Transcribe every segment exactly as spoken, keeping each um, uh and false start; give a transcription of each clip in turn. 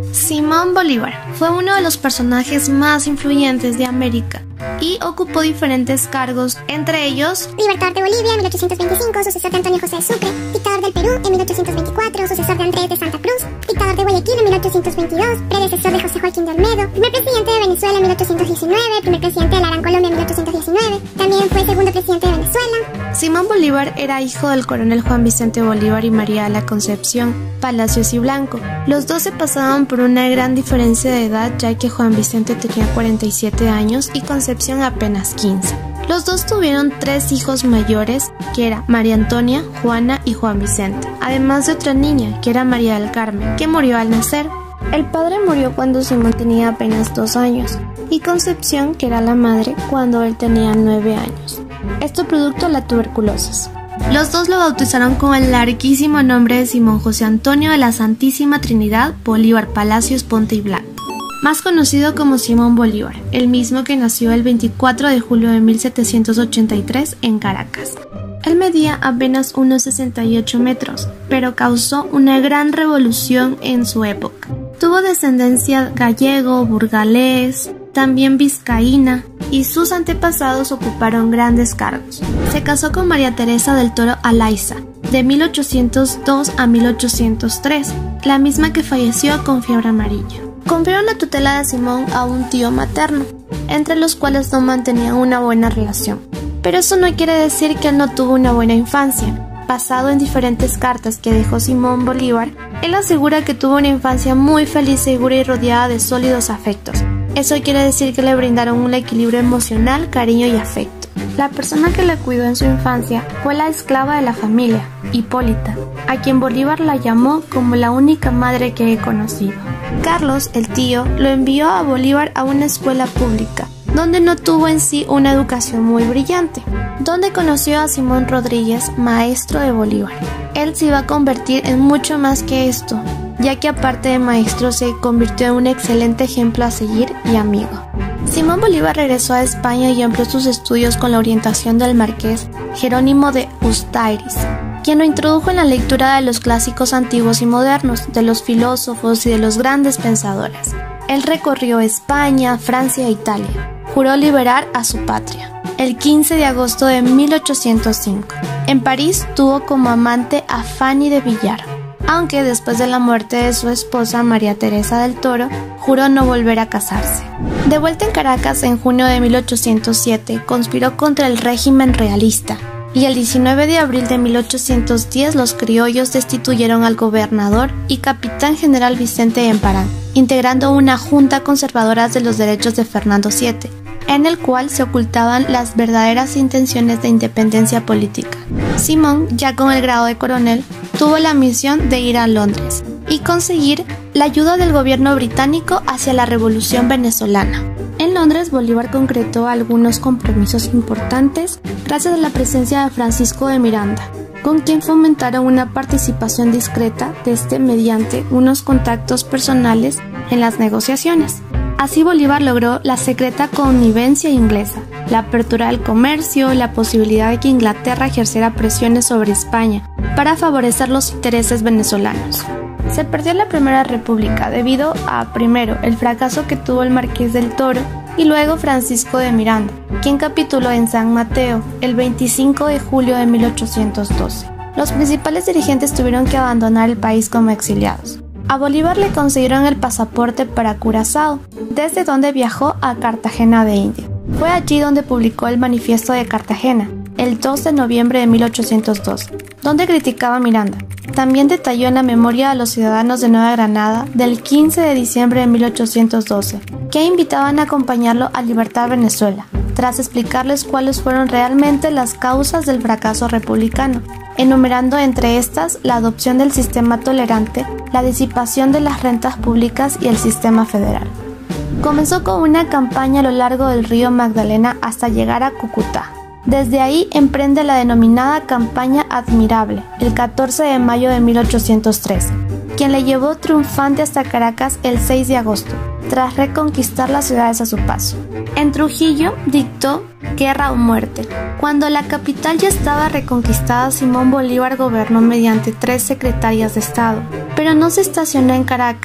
Simón Bolívar fue uno de los personajes más influyentes de América y ocupó diferentes cargos, entre ellos libertador de Bolivia en mil ochocientos veinticinco, sucesor de Antonio José de Sucre, dictador del Perú en mil ochocientos veinticuatro, sucesor de Andrés de Santa Cruz, dictador de Guayaquil en mil ochocientos veintidós, predecesor de José Joaquín de Olmedo, primer presidente de Venezuela en mil ochocientos diecinueve, primer presidente de la Gran Colombia en mil ochocientos diecinueve, también fue segundo presidente de Venezuela. Simón Bolívar era hijo del coronel Juan Vicente Bolívar y María de la Concepción Palacios y Blanco. Los dos se pasaban por una gran diferencia de edad, ya que Juan Vicente tenía cuarenta y siete años y Concepción apenas quince. Los dos tuvieron tres hijos mayores, que era María Antonia, Juana y Juan Vicente, además de otra niña, que era María del Carmen, que murió al nacer. El padre murió cuando Simón tenía apenas dos años, y Concepción, que era la madre, cuando él tenía nueve años. Esto producto de la tuberculosis. Los dos lo bautizaron con el larguísimo nombre de Simón José Antonio de la Santísima Trinidad Bolívar Palacios Ponte y Blanco, más conocido como Simón Bolívar, el mismo que nació el veinticuatro de julio de mil setecientos ochenta y tres en Caracas. Él medía apenas unos sesenta y ocho metros, pero causó una gran revolución en su época. Tuvo descendencia gallego, burgalés, también vizcaína, y sus antepasados ocuparon grandes cargos. Se casó con María Teresa del Toro Alaiza, de mil ochocientos dos a mil ochocientos tres, la misma que falleció con fiebre amarilla. Confirieron la tutela de Simón a un tío materno, entre los cuales no mantenían una buena relación. Pero eso no quiere decir que él no tuvo una buena infancia. Basado en diferentes cartas que dejó Simón Bolívar, él asegura que tuvo una infancia muy feliz, segura y rodeada de sólidos afectos. Eso quiere decir que le brindaron un equilibrio emocional, cariño y afecto. La persona que le cuidó en su infancia fue la esclava de la familia, Hipólita, a quien Bolívar la llamó como la única madre que he conocido. Carlos, el tío, lo envió a Bolívar a una escuela pública, donde no tuvo en sí una educación muy brillante, donde conoció a Simón Rodríguez, maestro de Bolívar. Él se iba a convertir en mucho más que esto, ya que aparte de maestro se convirtió en un excelente ejemplo a seguir y amigo. Simón Bolívar regresó a España y amplió sus estudios con la orientación del marqués Jerónimo de Ustaritz, quien lo introdujo en la lectura de los clásicos antiguos y modernos, de los filósofos y de los grandes pensadores. Él recorrió España, Francia e Italia. Juró liberar a su patria. El quince de agosto de mil ochocientos cinco. En París tuvo como amante a Fanny de Villar, aunque después de la muerte de su esposa María Teresa del Toro, juró no volver a casarse. De vuelta en Caracas en junio de mil ochocientos siete, conspiró contra el régimen realista, y el diecinueve de abril de mil ochocientos diez los criollos destituyeron al gobernador y capitán general Vicente Emparán, integrando una junta conservadora de los derechos de Fernando séptimo, en el cual se ocultaban las verdaderas intenciones de independencia política. Simón, ya con el grado de coronel, tuvo la misión de ir a Londres y conseguir la ayuda del gobierno británico hacia la revolución venezolana. En Londres, Bolívar concretó algunos compromisos importantes gracias a la presencia de Francisco de Miranda, con quien fomentaron una participación discreta de este mediante unos contactos personales en las negociaciones. Así Bolívar logró la secreta connivencia inglesa, la apertura del comercio, la posibilidad de que Inglaterra ejerciera presiones sobre España para favorecer los intereses venezolanos. Se perdió la Primera República debido a, primero, el fracaso que tuvo el Marqués del Toro y luego Francisco de Miranda, quien capituló en San Mateo el veinticinco de julio de mil ochocientos doce. Los principales dirigentes tuvieron que abandonar el país como exiliados. A Bolívar le concedieron el pasaporte para Curazao, desde donde viajó a Cartagena de India. Fue allí donde publicó el Manifiesto de Cartagena, el dos de noviembre de mil ochocientos dos, donde criticaba a Miranda. También detalló en la memoria a los ciudadanos de Nueva Granada del quince de diciembre de mil ochocientos doce, que invitaban a acompañarlo a libertar Venezuela, tras explicarles cuáles fueron realmente las causas del fracaso republicano, enumerando entre estas la adopción del sistema tolerante, la disipación de las rentas públicas y el sistema federal. Comenzó con una campaña a lo largo del río Magdalena hasta llegar a Cúcuta. Desde ahí emprende la denominada Campaña Admirable, el catorce de mayo de mil ochocientos trece, quien le llevó triunfante hasta Caracas el seis de agosto, tras reconquistar las ciudades a su paso. En Trujillo dictó guerra o muerte. Cuando la capital ya estaba reconquistada, Simón Bolívar gobernó mediante tres secretarias de Estado, pero no se estacionó en Caracas,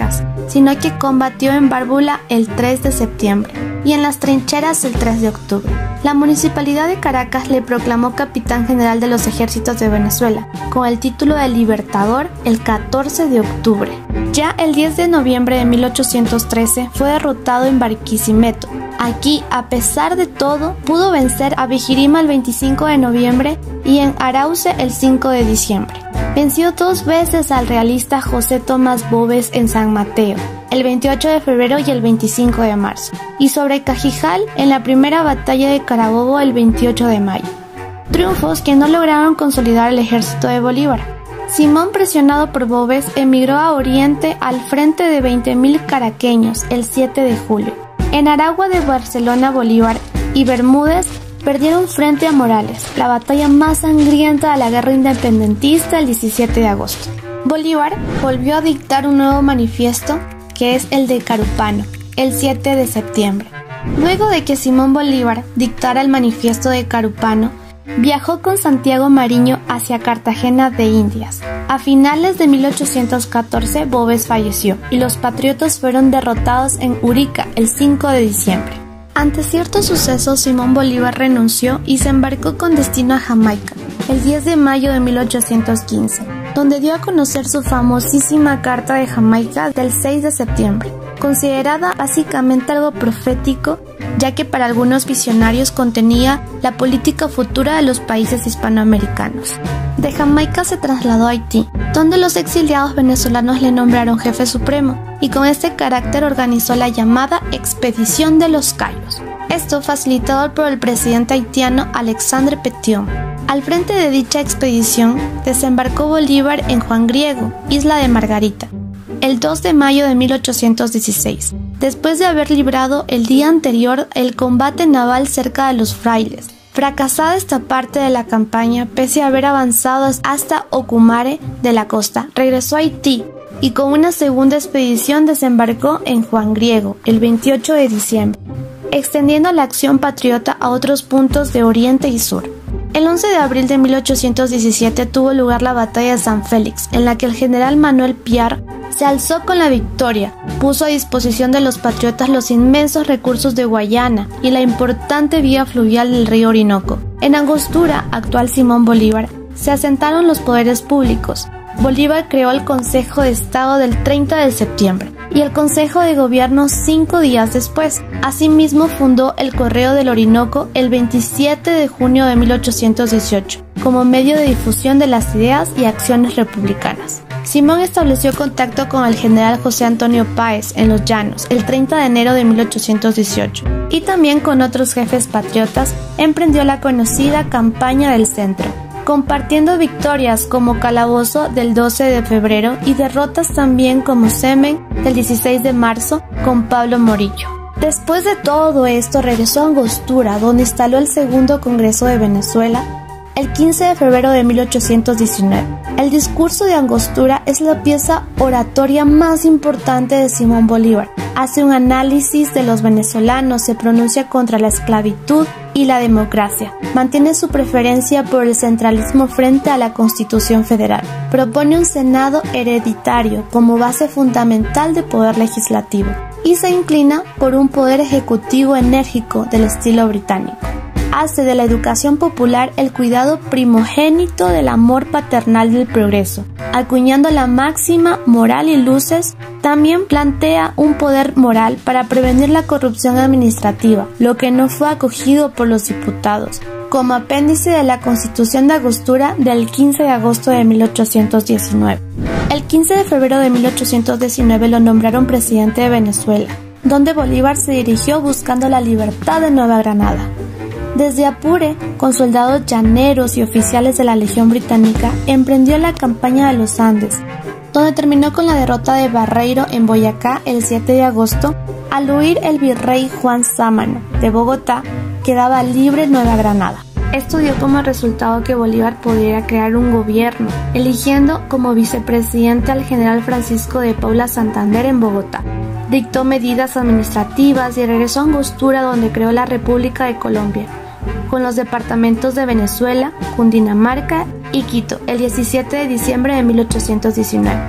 sino que combatió en Bárbula el tres de septiembre y en las trincheras el tres de octubre. La Municipalidad de Caracas le proclamó capitán general de los ejércitos de Venezuela, con el título de Libertador el catorce de octubre. Ya el diez de noviembre de mil ochocientos trece fue derrotado en Barquisimeto. Aquí, a pesar de todo, pudo vencer a Vigirima el veinticinco de noviembre y en Arauce el cinco de diciembre. Venció dos veces al realista José Tomás Boves en San Mateo, el veintiocho de febrero y el veinticinco de marzo, y sobre Cajijal en la primera batalla de Carabobo el veintiocho de mayo. Triunfos que no lograron consolidar el ejército de Bolívar. Simón, presionado por Boves, emigró a Oriente al frente de veinte mil caraqueños el siete de julio. En Aragua de Barcelona, Bolívar y Bermúdez perdieron frente a Morales, la batalla más sangrienta de la guerra independentista el diecisiete de agosto. Bolívar volvió a dictar un nuevo manifiesto, que es el de Carúpano, el siete de septiembre. Luego de que Simón Bolívar dictara el manifiesto de Carúpano, viajó con Santiago Mariño hacia Cartagena de Indias. A finales de mil ochocientos catorce, Boves falleció y los patriotas fueron derrotados en Urica el cinco de diciembre. Ante ciertos sucesos, Simón Bolívar renunció y se embarcó con destino a Jamaica el diez de mayo de mil ochocientos quince, donde dio a conocer su famosísima Carta de Jamaica del seis de septiembre, considerada básicamente algo profético, ya que para algunos visionarios contenía la política futura de los países hispanoamericanos. De Jamaica se trasladó a Haití, donde los exiliados venezolanos le nombraron jefe supremo, y con este carácter organizó la llamada Expedición de los Cayos. Esto facilitado por el presidente haitiano Alexandre Petion. Al frente de dicha expedición, desembarcó Bolívar en Juan Griego, isla de Margarita, el dos de mayo de mil ochocientos dieciséis, después de haber librado el día anterior el combate naval cerca de Los Frailes. Fracasada esta parte de la campaña, pese a haber avanzado hasta Ocumare de la costa, regresó a Haití y con una segunda expedición desembarcó en Juan Griego el veintiocho de diciembre, extendiendo la acción patriota a otros puntos de oriente y sur. El once de abril de mil ochocientos diecisiete tuvo lugar la batalla de San Félix, en la que el general Manuel Piar se alzó con la victoria, puso a disposición de los patriotas los inmensos recursos de Guayana y la importante vía fluvial del río Orinoco. En Angostura, actual Simón Bolívar, se asentaron los poderes públicos. Bolívar creó el Consejo de Estado del treinta de septiembre y el Consejo de Gobierno cinco días después. Asimismo fundó el Correo del Orinoco el veintisiete de junio de mil ochocientos dieciocho como medio de difusión de las ideas y acciones republicanas. Simón estableció contacto con el general José Antonio Páez en Los Llanos el treinta de enero de mil ochocientos dieciocho y también con otros jefes patriotas emprendió la conocida Campaña del Centro, compartiendo victorias como Calabozo del doce de febrero y derrotas también como Semen del dieciséis de marzo con Pablo Morillo. Después de todo esto regresó a Angostura, donde instaló el segundo Congreso de Venezuela el quince de febrero de mil ochocientos diecinueve. El discurso de Angostura es la pieza oratoria más importante de Simón Bolívar. Hace un análisis de los venezolanos, se pronuncia contra la esclavitud y la democracia. Mantiene su preferencia por el centralismo frente a la Constitución Federal. Propone un Senado hereditario como base fundamental de poder legislativo y se inclina por un poder ejecutivo enérgico del estilo británico. Hace de la educación popular el cuidado primogénito del amor paternal del progreso, acuñando la máxima moral y luces. También plantea un poder moral para prevenir la corrupción administrativa, lo que no fue acogido por los diputados, como apéndice de la Constitución de Angostura del quince de agosto de mil ochocientos diecinueve. El quince de febrero de mil ochocientos diecinueve lo nombraron presidente de Venezuela, donde Bolívar se dirigió buscando la libertad de Nueva Granada. Desde Apure, con soldados llaneros y oficiales de la Legión Británica, emprendió la campaña de los Andes, donde terminó con la derrota de Barreiro en Boyacá el siete de agosto, al huir el virrey Juan Sámano de Bogotá, quedaba libre Nueva Granada. Esto dio como resultado que Bolívar pudiera crear un gobierno, eligiendo como vicepresidente al general Francisco de Paula Santander en Bogotá. Dictó medidas administrativas y regresó a Angostura, donde creó la República de Colombia, con los departamentos de Venezuela, Cundinamarca y Quito, el diecisiete de diciembre de mil ochocientos diecinueve.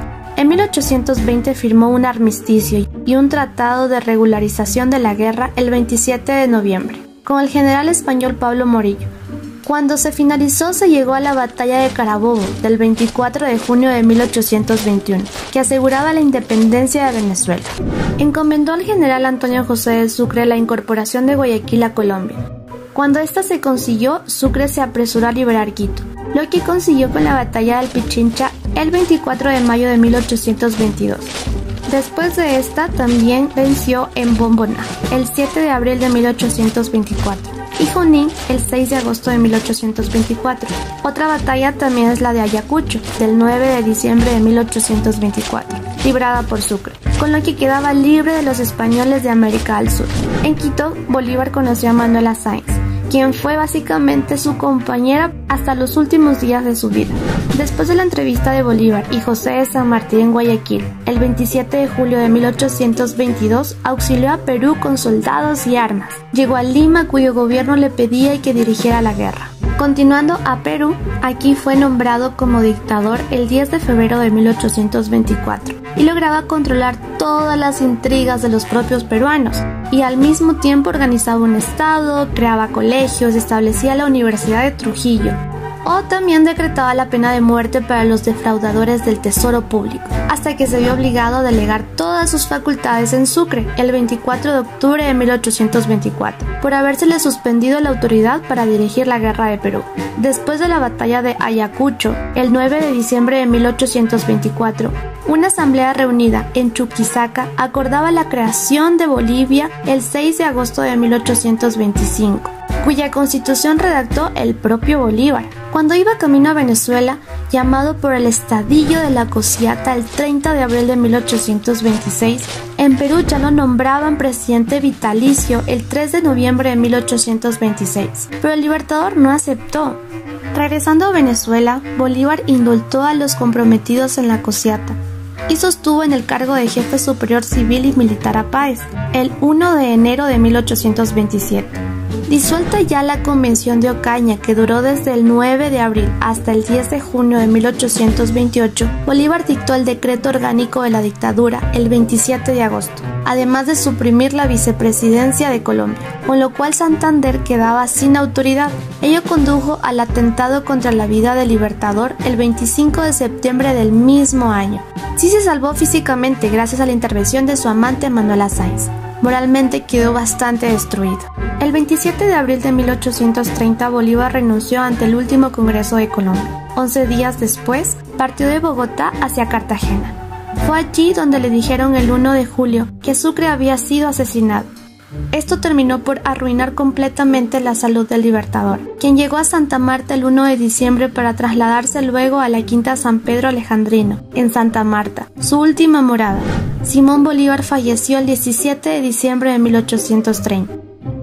En mil ochocientos veinte firmó un armisticio y un tratado de regularización de la guerra el veintisiete de noviembre, con el general español Pablo Morillo. Cuando se finalizó, se llegó a la batalla de Carabobo del veinticuatro de junio de mil ochocientos veintiuno, que aseguraba la independencia de Venezuela. Encomendó al general Antonio José de Sucre la incorporación de Guayaquil a Colombia. Cuando esta se consiguió, Sucre se apresuró a liberar Quito, lo que consiguió con la batalla del Pichincha el veinticuatro de mayo de mil ochocientos veintidós. Después de esta, también venció en Bomboná el siete de abril de mil ochocientos veinticuatro. Y Junín el seis de agosto de mil ochocientos veinticuatro. Otra batalla también es la de Ayacucho, del nueve de diciembre de mil ochocientos veinticuatro, librada por Sucre, con lo que quedaba libre de los españoles de América del Sur. En Quito, Bolívar conoció a Manuela Sáenz, quien fue básicamente su compañera hasta los últimos días de su vida. Después de la entrevista de Bolívar y José de San Martín en Guayaquil, el veintisiete de julio de mil ochocientos veintidós auxilió a Perú con soldados y armas. Llegó a Lima, cuyo gobierno le pedía que dirigiera la guerra. Continuando a Perú, aquí fue nombrado como dictador el diez de febrero de mil ochocientos veinticuatro y lograba controlar todas las intrigas de los propios peruanos, y al mismo tiempo organizaba un estado, creaba colegios, establecía la Universidad de Trujillo, o también decretaba la pena de muerte para los defraudadores del tesoro público, hasta que se vio obligado a delegar todas sus facultades en Sucre el veinticuatro de octubre de mil ochocientos veinticuatro, por habérsele suspendido la autoridad para dirigir la guerra de Perú. Después de la batalla de Ayacucho, el nueve de diciembre de mil ochocientos veinticuatro, una asamblea reunida en Chuquisaca acordaba la creación de Bolivia el seis de agosto de mil ochocientos veinticinco, cuya constitución redactó el propio Bolívar. Cuando iba camino a Venezuela, llamado por el estadillo de la Cociata el treinta de abril de mil ochocientos veintiséis, en Perú ya lo nombraban presidente vitalicio el tres de noviembre de mil ochocientos veintiséis, pero el Libertador no aceptó. Regresando a Venezuela, Bolívar indultó a los comprometidos en la Cociata y sostuvo en el cargo de jefe superior civil y militar a Páez el uno de enero de mil ochocientos veintisiete. Disuelta ya la Convención de Ocaña, que duró desde el nueve de abril hasta el diez de junio de mil ochocientos veintiocho, Bolívar dictó el decreto orgánico de la dictadura el veintisiete de agosto, además de suprimir la vicepresidencia de Colombia, con lo cual Santander quedaba sin autoridad. Ello condujo al atentado contra la vida del Libertador el veinticinco de septiembre del mismo año. Sí se salvó físicamente gracias a la intervención de su amante Manuela Sáenz. Moralmente quedó bastante destruido. El veintisiete de abril de mil ochocientos treinta, Bolívar renunció ante el último Congreso de Colombia. Once días después, partió de Bogotá hacia Cartagena. Fue allí donde le dijeron el uno de julio que Sucre había sido asesinado. Esto terminó por arruinar completamente la salud del Libertador, quien llegó a Santa Marta el uno de diciembre para trasladarse luego a la Quinta San Pedro Alejandrino, en Santa Marta, su última morada. Simón Bolívar falleció el diecisiete de diciembre de mil ochocientos treinta.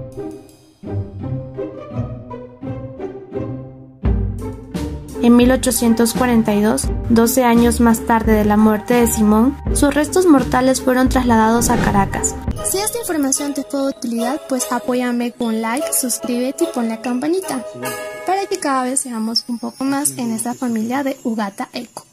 En mil ochocientos cuarenta y dos, doce años más tarde de la muerte de Simón, sus restos mortales fueron trasladados a Caracas. Si esta información te fue de utilidad, pues apóyame con like, suscríbete y pon la campanita, para que cada vez seamos un poco más en esta familia de Ugata Eco.